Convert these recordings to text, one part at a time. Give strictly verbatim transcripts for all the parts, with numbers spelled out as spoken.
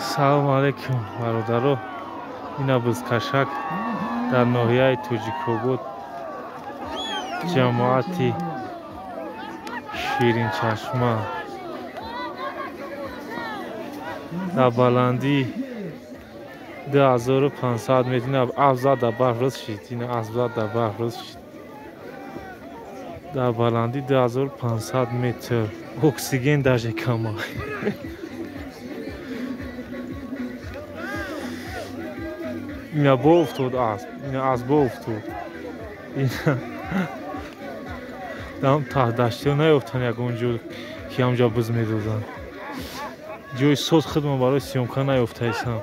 салом алейкум бародаро. Ина бузкашак дар ноҳияи Тоҷикобод ҷамоати Ширинчашма дар баландии ду ҳазору пансад метр. Ина афзад дар барф рӯз шид. Ина афзад дар барф рӯз шид. Дар баландии ду ҳазору пансад метр. Оксиген даже кама. Ина бо уфтод аст. Ина аз бо уфтод. Ина дам таҳдаштиё наёфтан ягон ҷо ки ҳамҷа буз медоданд. ҷои соз худман барои сёмка наёфтаистам.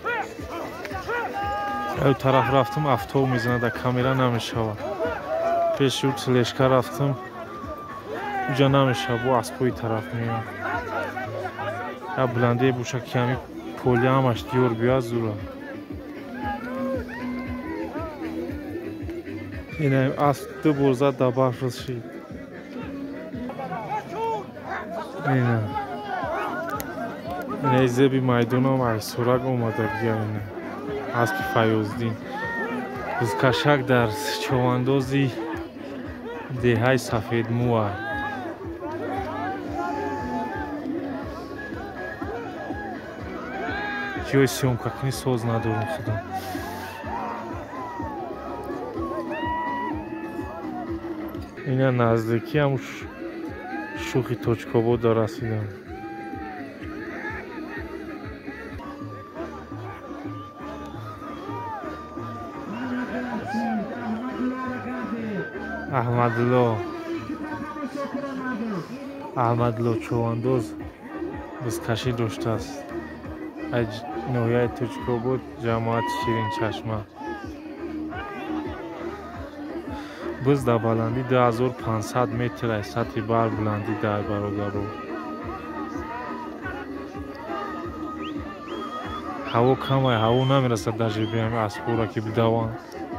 ав тараф рафтам афтоб мезанад, камера намешавад. пеши ӯ тилешка рафтам, уҷа намешавад, бо аспои тараф меям. як буландие боша ки ҳами полия ҳамаш диёр биёад зура. Инаим асп ду бор зад дар барф рӯз шид. Ина инаи зеби майдонам айсурак омадагия. Ина аспи Файёздин бузкашак дар човандози деҳаи Сафедмӯай. ҷои сёмкакунӣ соз надорам худам. ина наздикӣ ҳам шӯхи Тоҷикобод расидам. аҳмадулло аҳмадулло човандоз бузкашӣ доштааст. аз ноҳияи Тоҷикобод ҷамоати Ширинчашма. буз дар баландии ду ҳазору пансад метр аз сатҳи бар буландӣ дар бародаро. ҳаво камай, ҳаво намерасад дар ҷеби ҳами аспора ки бидаванд.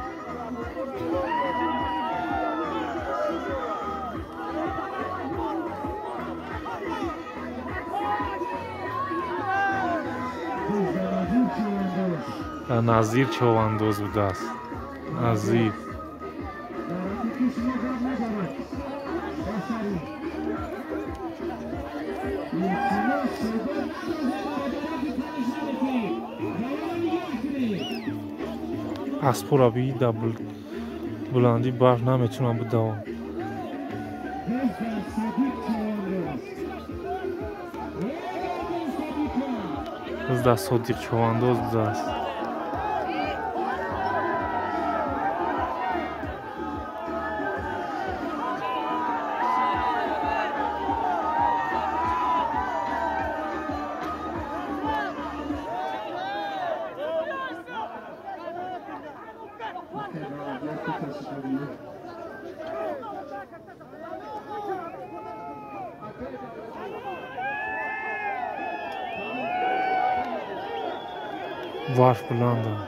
Назир човандоз будааст. Назир аспора бии дар буландӣ барф наметавонам бидавам. биз дар Содиқ човандоз будааст. барф буланд аст.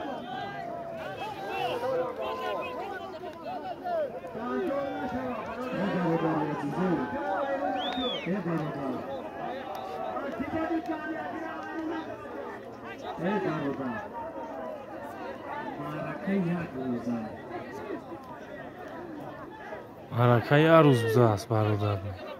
ҳаракаи як рӯз будааст бародар.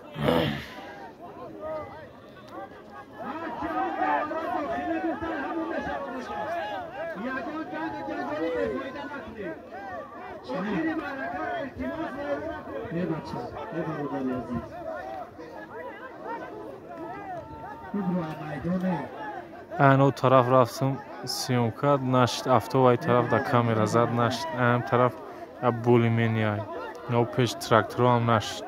айно тараф рафтам сёмка нашид, афтобаи тараф дар камера зад нашид. аям тараф як боли менияй. но пеш тракторо ҳам нашид.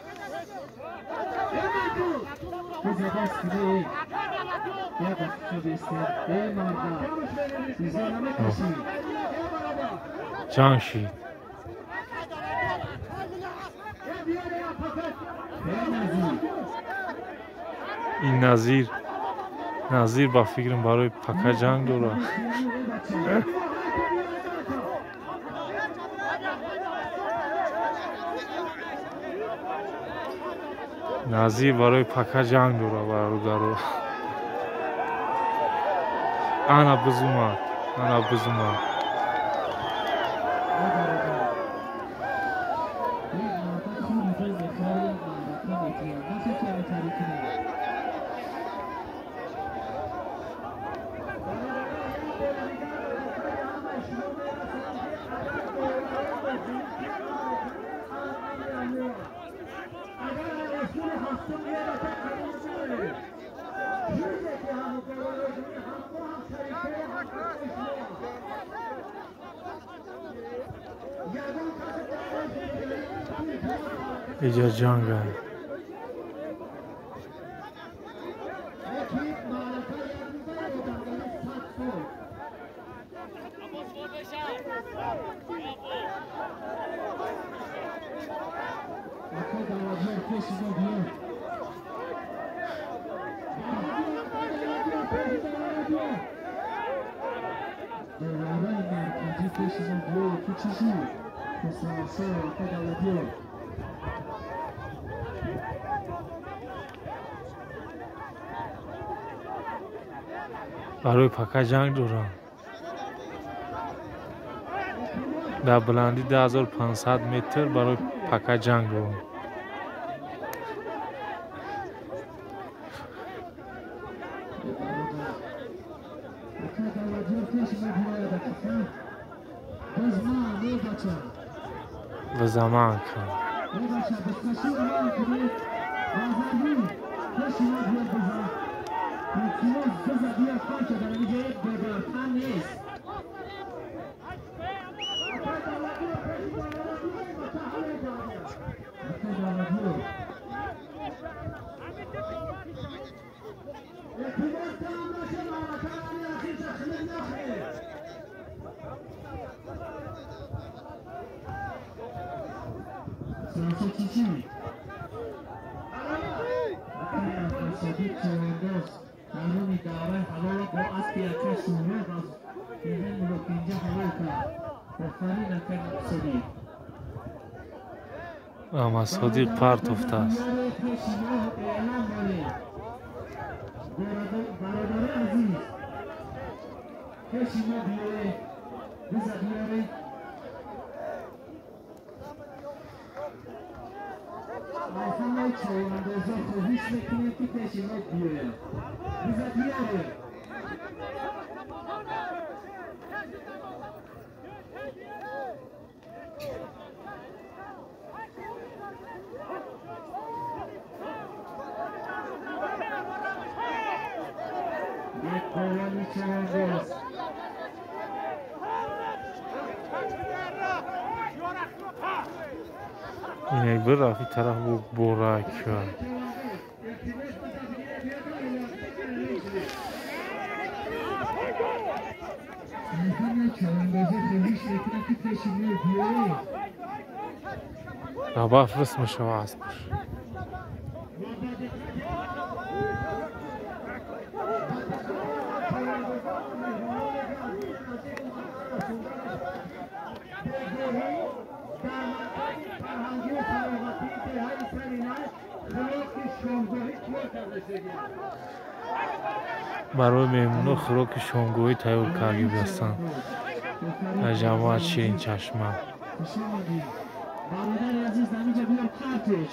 ҷанг шид. ин Назир Назир ба фикрам барои пака ҷанг дорад. Назир барои пака ҷанг дорад бародаро. ана бизумад ана бизумад اینجا جنگل برای پکا جنگ دارم در بلندی ده هزار و پانصد متر برای پکا جنگ دارم و زمان کن اما صدیق پرت افته است اینه برافی طرف بو برک ربا فرس مشوا است برای میمونو خوراک شامگاهی تیار کرده هستند در جماعت شیرین چشمه برادر عزیز نمیجا بیار کارتش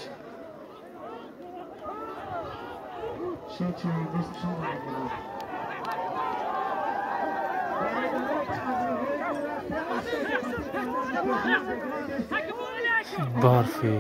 شاید چون دست شما برفی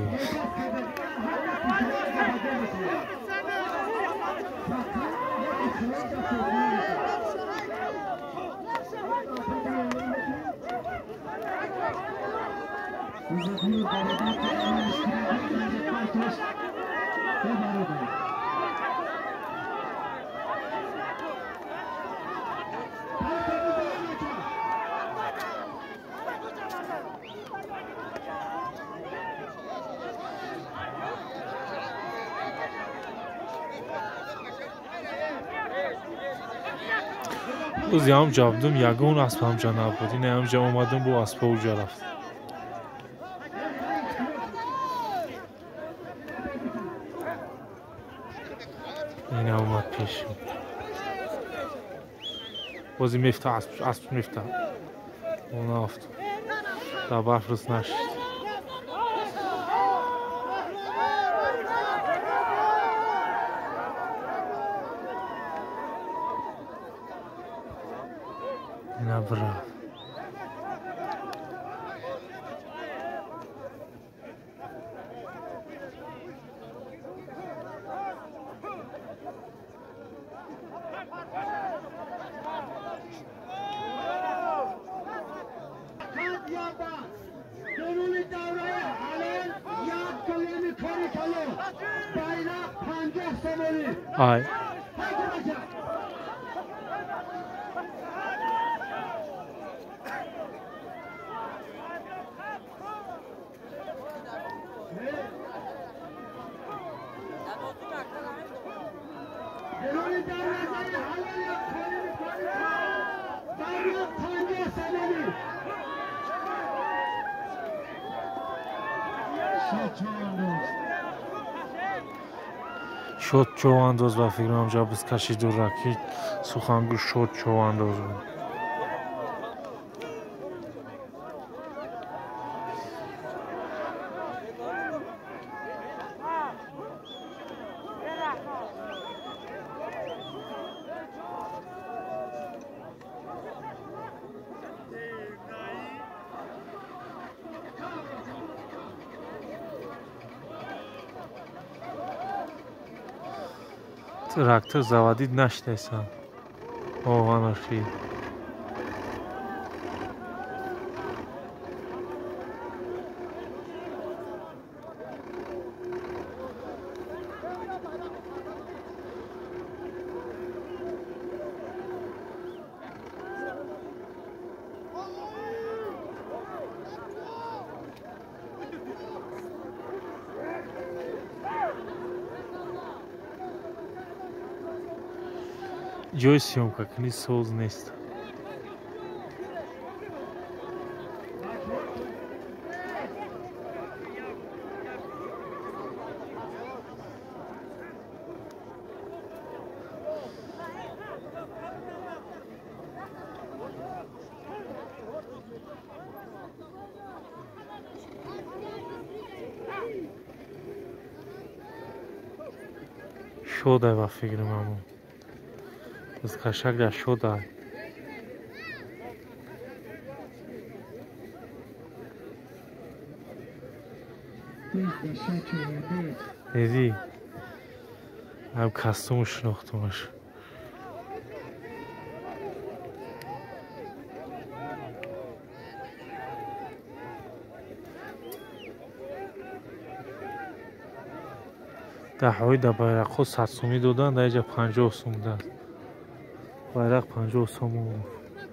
روزی هم جابدم یگون اسب هم جا نبود این هم جا اومدم با اسب اونجا رفت این هم اومد پیش بازی میفته اسب اسب میفته اون افت در برف رس نشد نبره آی شد چوانداز و فکرم جا بس کشی دور رکی سخنگو شد چوانداز بود трактор заводить наштайсан оған архи ҷои сёмкакунӣ соз нест шодай ва фикри мамун از قشنگ در شده دیدی هم کستومش شناختمش ده های در bayrak ها صد سومی دادن در اینجا پنجاه سوم دادن bayrak پنجاه سوم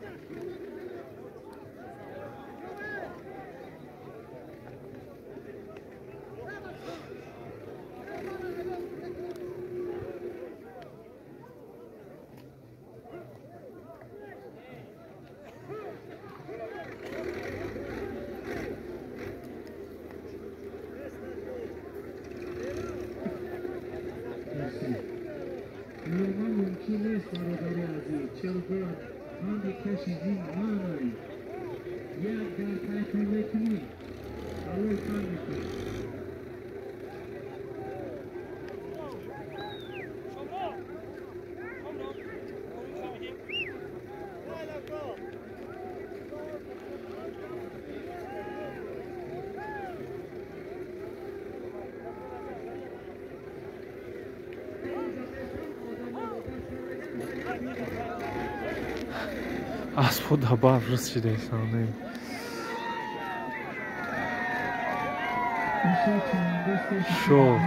اسب‌ها در برف رسیدند. شو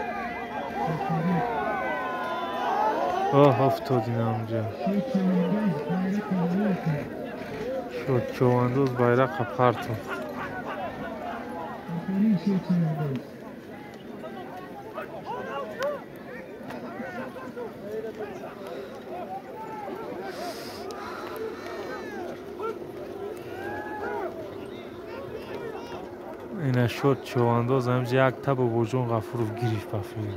آه افتادین همجا شد چوانداز bayrak پرتو اینا شد چوانداز همجا یک تب و بجون غفورو گریف بفیر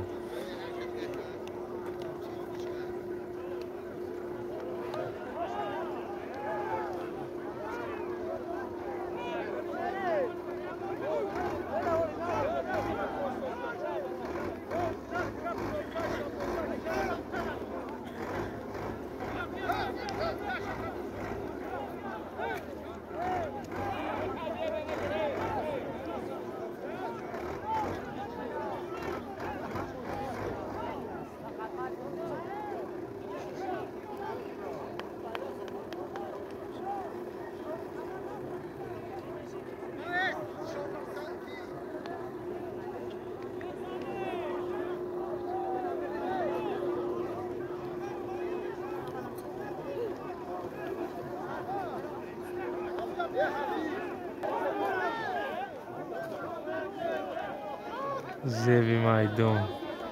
زیوی میدون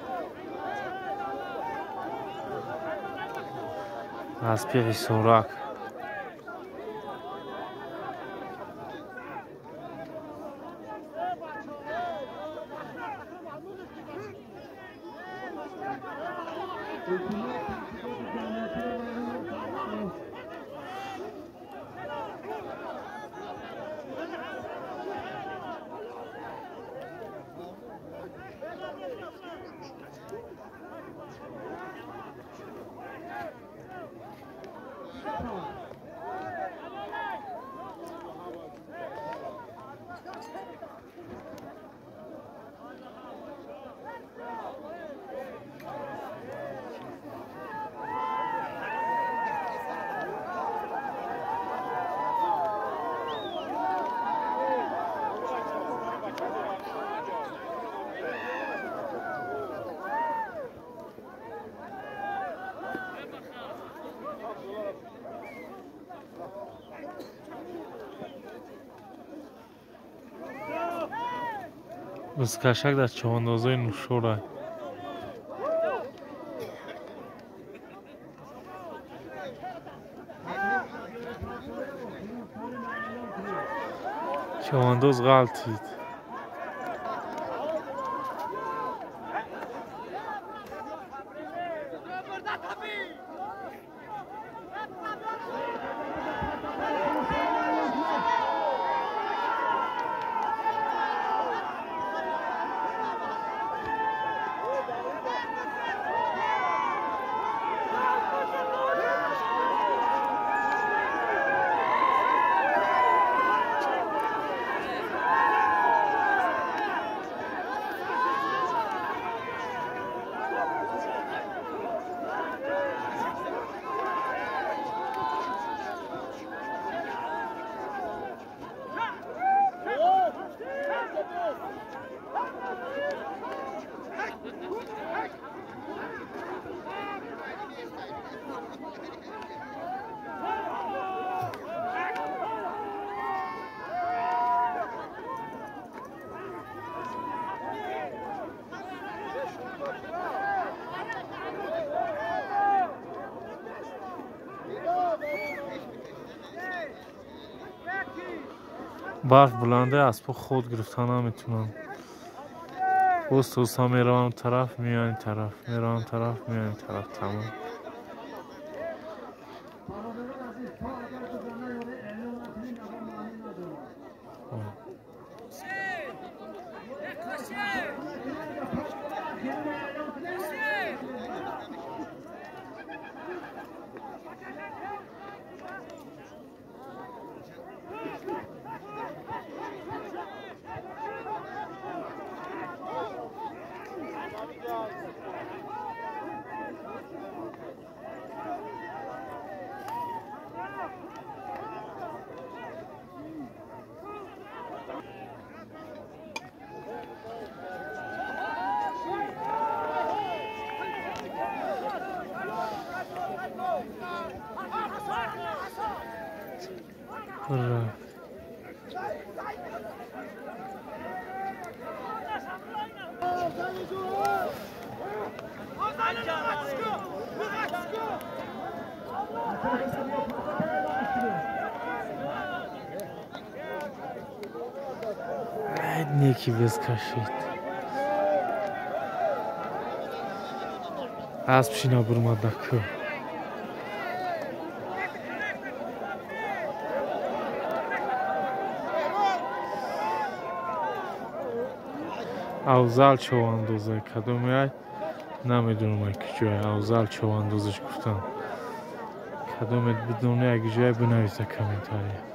از پیقی سوراک بزکشک در چواندازای نوشورای چوانداز غلطید برف بلنده اسبا خود گرفتن نمیتونن پست دوستا میرن اون طرف میان این طرف میرن اون طرف میان این طرف تمام نیکی بز کشید اسب شینا برمد نکو اوزال چواندوزه کدومی های نمیدونم ای که جای اوزال چواندوزش گفتم کدومت بدونه اگه جای بنویسه کامنتاری